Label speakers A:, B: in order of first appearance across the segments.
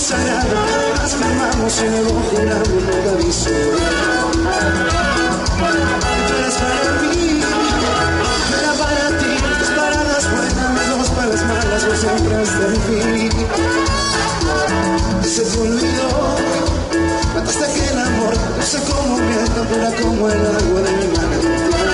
A: sagrado, además firmamos y luego juramos nunca aviso. Tú eres para mí, yo era para ti, dos para las buenas, dos para las malas, vos entraste en mí. Se te olvidó, mataste aquel amor, no sé cómo miel, tan pura como el agua de mi manantial.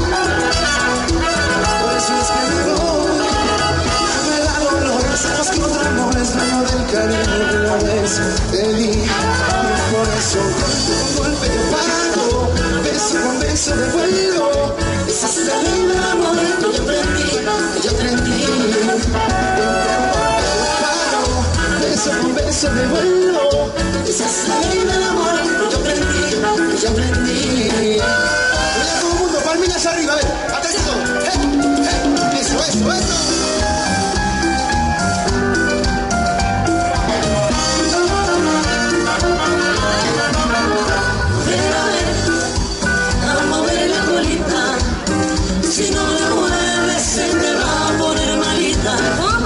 A: Por eso es que me voy, me da dolor, sabes que otro amor es dueño del cariño que una vez te di. Y por eso con golpe yo pago, beso con beso devuelvo. Esa es la ley del amor que yo aprendí, que yo aprendí. Beso con beso devuelvo. Esa es la ley del amor que yo aprendí, que yo aprendí. Mira todo el mundo, palmitas arriba, a ver, atención. Eso, eso, eso. A mover la colita, si no la mueves se te va a poner malita.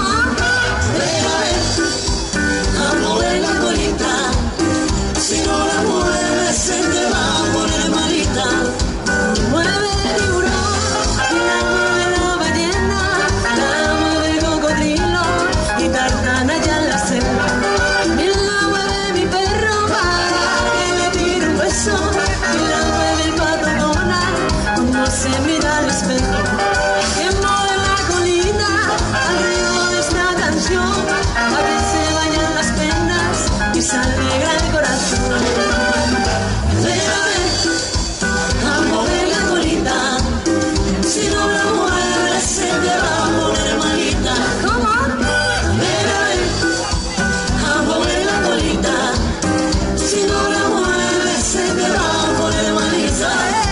A: A mover la colita, si no la mueves se te va a poner malita. Mueve el tiburón, la mueve la ballena, la mueve el cocodrilo y tartana ya en la selva. Y la mueve mi perro para que le tire un beso, y la mueve el pato Donald cuando se mira al espejo. Que mueve la colita al ritmo de esta canción, a que se vayan las penas y se alegra el corazón. Déjame a mover la colita, si no la mueves se te va a poner malita. ¿Cómo? Déjame a mover la colita, si no la mueves se te va a poner malita.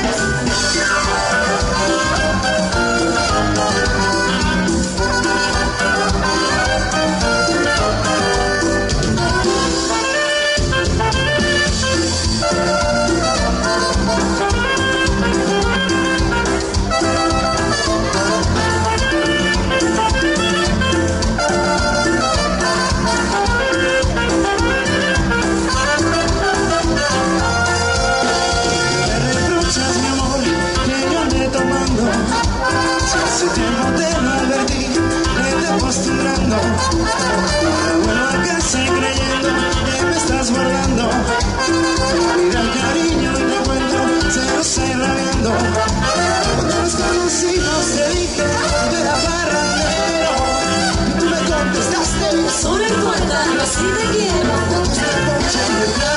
A: Hace tiempo te lo advertí, me estoy acostumbrando. Ahora vuelvo a casa creyendo que me estás guardando. Mira el cariño y te cuento, se lo estoy rabiando. Cuando nos conocimos te dije que yo era parrandero, y tú me contestaste sobre el cuarto, así te quiero. Ponche, ponche,